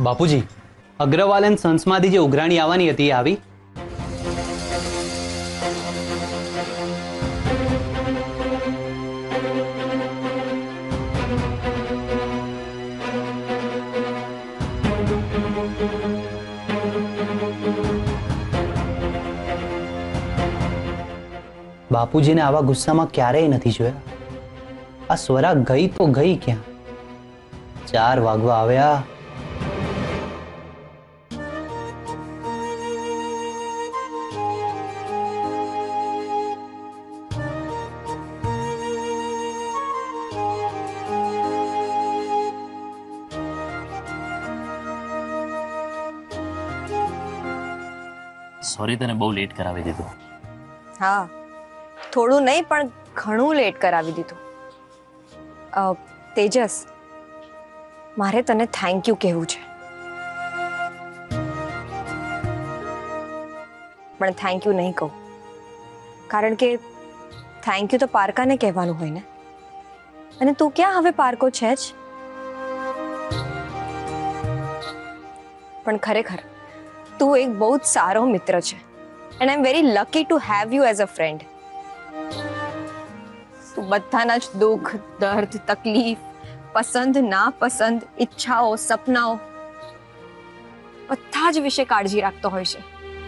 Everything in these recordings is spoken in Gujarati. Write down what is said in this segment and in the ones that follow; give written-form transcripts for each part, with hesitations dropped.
બાપુજી, અગ્રવાલ એન્ડ સન્સમાંથી જે ઉઘરાણી આવવાની હતી એ આવી? બાપુજીને આવા ગુસ્સામાં ક્યારેય નથી જોયા. આ સ્વરા ગઈ તો ગઈ ક્યાં? 4 વાગવા આવ્યા. સોરી, તને બહુ લેટ કરાવી દીધું. હા, થોડું નહીં પણ ઘણું લેટ કરાવી દીધું. તેજસ, મારે તને થેન્ક યુ કહેવું છે. પણ થેન્ક યુ નહીં કહું, કારણ કે થેન્ક યુ તો પારકાને કહેવાનું હોય ને. અને તું ક્યાં હવે પારકો છે જ. પણ ખરેખર તું એક બહુ જ સારો મિત્ર છે. And I am very lucky to have you as a friend. તું બધાના જ દુઃખ, દર્દ, તકલીફ, પસંદ, નાપસંદ, ઈચ્છાઓ, સપનાઓ બધા જ વિશે કાળજી રાખતો હોય છે.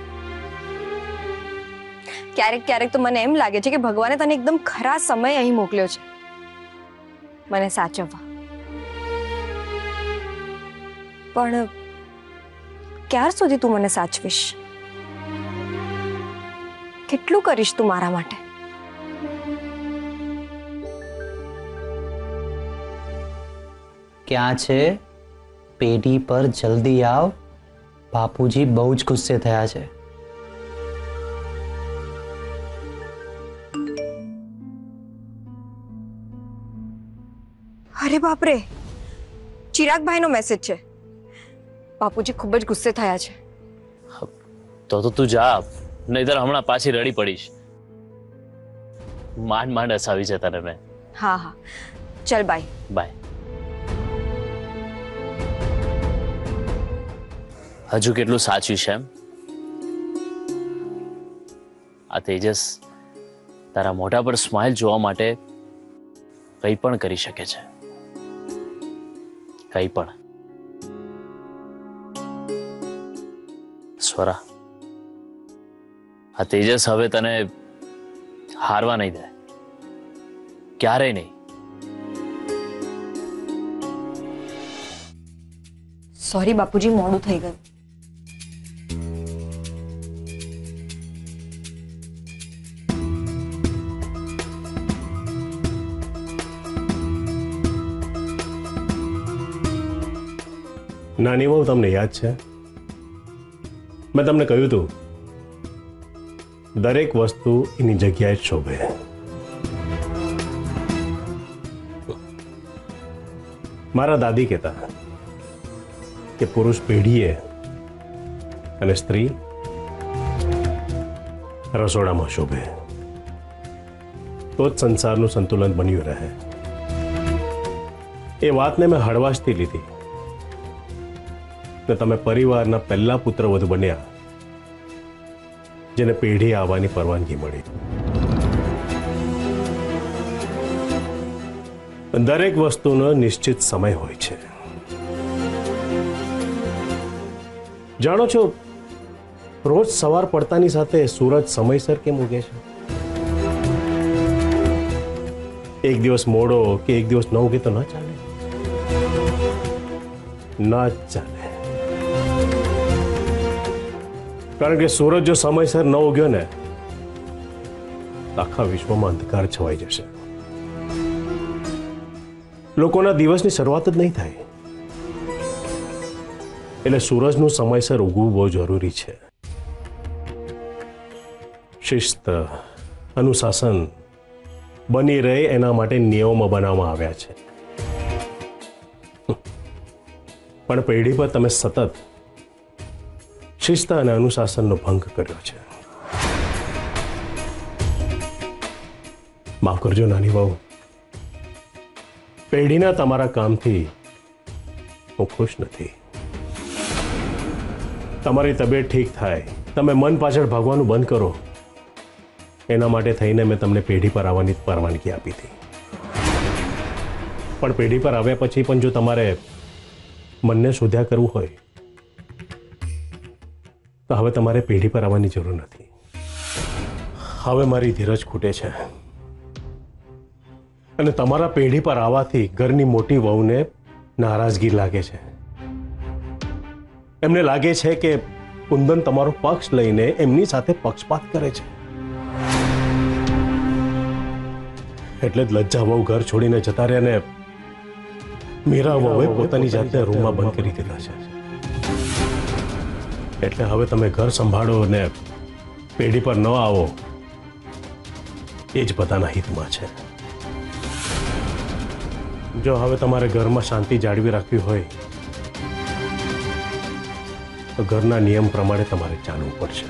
ક્યારેક ક્યારેક તો મને એમ લાગે છે કે ભગવાને તને એકદમ ખરા સમય અહીં મોકલ્યો છે મને સાચવવા. પણ ક્યાર સુધી તું મને સાચવીશ? કેટલું કરીશ તું મારા માટે? ક્યાં છે? પેઢી પર જલ્દી આવ. બાપુજી બહુ જ ગુસ્સે થયા છે. અરે બાપરે, ચિરાગભાઈનો મેસેજ છે. બાપુજી ખૂબ જ ગુસ્સે થયા છે. તો તું જા, નહીતર હમણાં પાછી રડી પડીશ. માંડ માંડ હસાવી છે તને મેં. હા હા, ચલ બાય. બાય. હજુ કેટલું સાચું છે એમ? આ તેજસ તારા મોઢા પર સ્માઇલ જોવા માટે કંઈ પણ કરી શકે છે. કંઈ પણ. સ્વરા, આ તેજસ હવે તને હારવા નહીં દે. ક્યારેય નહીં. સોરી બાપુજી, મોડું થઈ ગયું. નાની બહુ તમને યાદ છે? મેં તમને કહ્યું હતું દરેક વસ્તુ એની જગ્યાએ જ શોભે. મારા દાદી કહેતા કે પુરુષ પેઢીએ અને સ્ત્રી રસોડામાં શોભે, તો જ સંસારનું સંતુલન બન્યું રહે. એ વાતને મેં હળવાશથી લીધી ને તમે પરિવારના પહેલા પુત્રવધુ બન્યા જેને પેઢી આવવાની પરવાનગી મળી. દરેક વસ્તુનો નિશ્ચિત સમય હોય છે. જાણો છો, રોજ સવાર પડતાની સાથે સૂરજ સમયસર કેમ ઉગે છે? એક દિવસ મોડો કે એક દિવસ ન ઉગે તો ન ચાલે. ન ચાલે. કારણ કે સૂરજ જો સમયસર ન ઉગ્યો ને, આખા વિશ્વમાં અંધકાર છવાઈ જશે. લોકોના દિવસની શરૂઆત જ નહીં થાય. એટલે સૂરજનું સમયસર ઉગવું બહુ જરૂરી છે. શિસ્ત, અનુશાસન બની રહે એના માટે નિયમો બનાવવામાં આવ્યા છે. પણ પેઢી પર તમે સતત શિસ્ત અને અનુશાસનનો ભંગ કર્યો છે. માફ કરજો નાની બહુ, પેઢીના તમારા કામથી હું ખુશ નથી. તમારી તબિયત ઠીક થાય, તમે મન પાછળ ભાગવાનું બંધ કરો, એના માટે થઈને મેં તમને પેઢી પર આવવાની પરવાનગી આપી હતી. પણ પેઢી પર આવ્યા પછી પણ જો તમારે મનને શોધ્યા કરવું હોય તો હવે તમારે પેઢી પર આવવાની જરૂર નથી. હવે મારી ધીરજ ખૂટે છે અને તમારા પેઢી પર આવવાથી ઘરની મોટી વહુને નારાજગી લાગે છે. એમને લાગે છે કે કુંદન તમારો પક્ષ લઈને એમની સાથે પક્ષપાત કરે છે. એટલે જ લજ્જા વહુ ઘર છોડીને જતા રહ્યા ને મીરા વહુએ પોતાની જાતને રૂમમાં બંધ કરી દીધા છે. એટલે હવે તમે ઘર સંભાળો ને પેઢી પર ન આવો, એ જ બધાના હિતમાં છે. જો હવે તમારે ઘરમાં શાંતિ જાળવી રાખવી હોય તો ઘરના નિયમ પ્રમાણે તમારે ચાલવું પડશે.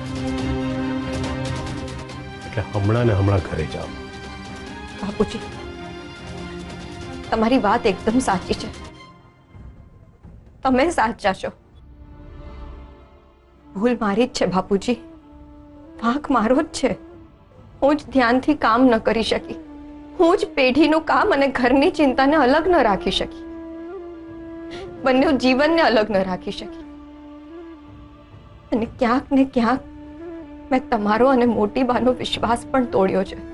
એટલે હમણાં ને હમણાં ઘરે જાઓ. બાપુજી, તમારી વાત એકદમ સાચી છે. તમે સાચા છો. ભૂલ મારી જ છે બાપુજી, વાંક મારો જ છે. હું જ ધ્યાનથી કામ ન કરી શકી. હું જ પેઢીનું કામ અને ઘરની ચિંતાને અલગ ન રાખી શકી. બંને જીવનને અલગ ન રાખી શકી. અને ક્યાંક ને ક્યાંક મેં તમારો અને મોટી બાનો વિશ્વાસ પણ તોડ્યો છે.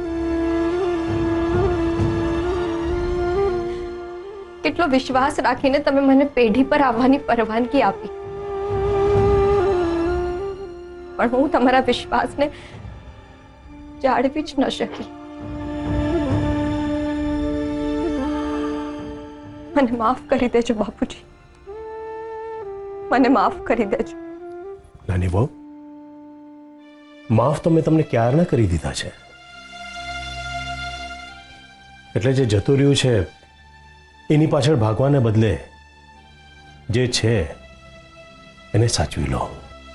કેટલો વિશ્વાસ રાખીને તમે મને પેઢી પર આવવાની પરવાનગી આપી, પણ હું તમારા વિશ્વાસને જાળવી જ ન શકી. મને માફ કરી દેજો બાપુજી, મને માફ કરી દેજો. નાની બહુ, માફ તો મેં તમને ક્યારના કરી દીધા છે. એટલે જે જતું રહ્યું છે એની પાછળ ભાગવાને બદલે જે છે એને સાચવી લો.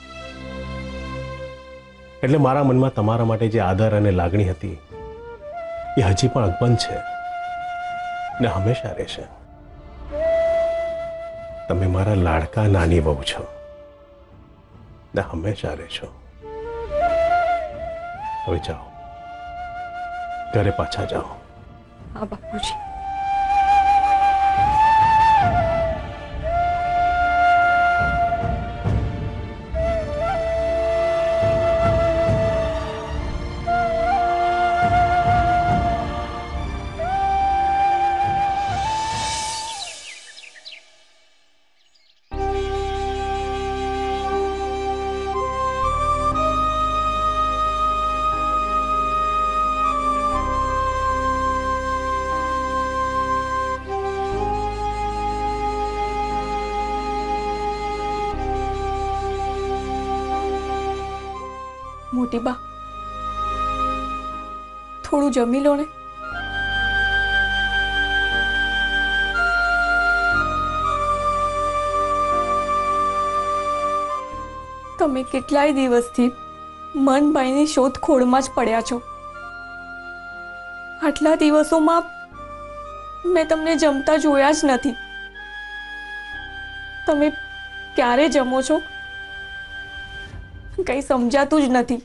એટલે મારા મનમાં તમારા માટે જે આદર અને લાગણી હતી એ હજી પણ અકબંધ છે ને હંમેશા રહેશે. તમે મારા લાડકા નાની બહુ છો ને હંમેશા રહેશો. હવે જાઓ, ઘરે પાછા જાઓ. હા બાપુજી. મોટી બા, થોડું જમી લો ને. તમે કેટલાય દિવસથી મનભાઈની શોધખોળમાં જ પડ્યા છો. આટલા દિવસોમાં મેં તમને જમતા જોયા જ નથી. તમે ક્યારે જમો છો કંઈ સમજાતું જ નથી.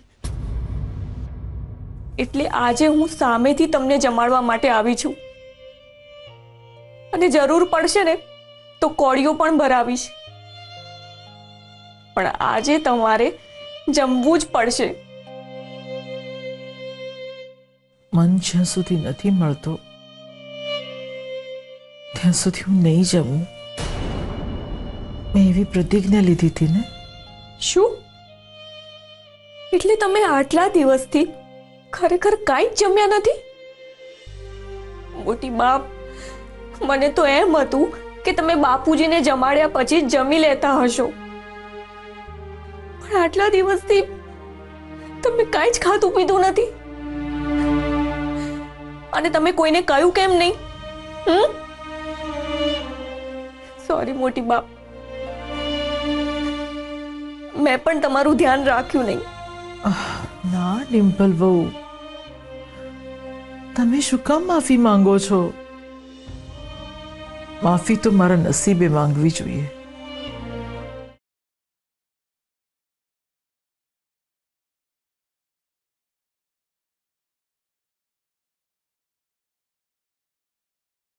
એટલે આજે હું સામેથી તમને જમાડવા માટે આવી છું, અને જરૂર પડશે ને તો કોળીઓ પણ ભરાવીશ. પણ આજે તમારે જમવું જ પડશે. મન જ્યાં સુધી નથી મળતો ત્યાં સુધી હું નહીં જમું. મેં એવી પ્રતિજ્ઞા લીધી હતી ને. શું? એટલે તમે આટલા દિવસથી ખરેખર કાંઈ જ જમ્યા નથી? મોટી બાપ, મને તો એમ હતું કે તમે બાપુજીને જમાડ્યા પછી જ જમી લેતા હશો, પણ આટલા દિવસથી તમે કાંઈ જ ખાધું પીધું નથી. અને તમે કોઈને કહ્યું કેમ નહીં? સોરી મોટી બાપ, મેં પણ તમારું ધ્યાન રાખ્યું નહીં. ના ડિમ્પલ બહુ, તમે શું કામ માફી માંગો છો? માફી તો મારા નસીબે માંગવી જોઈએ.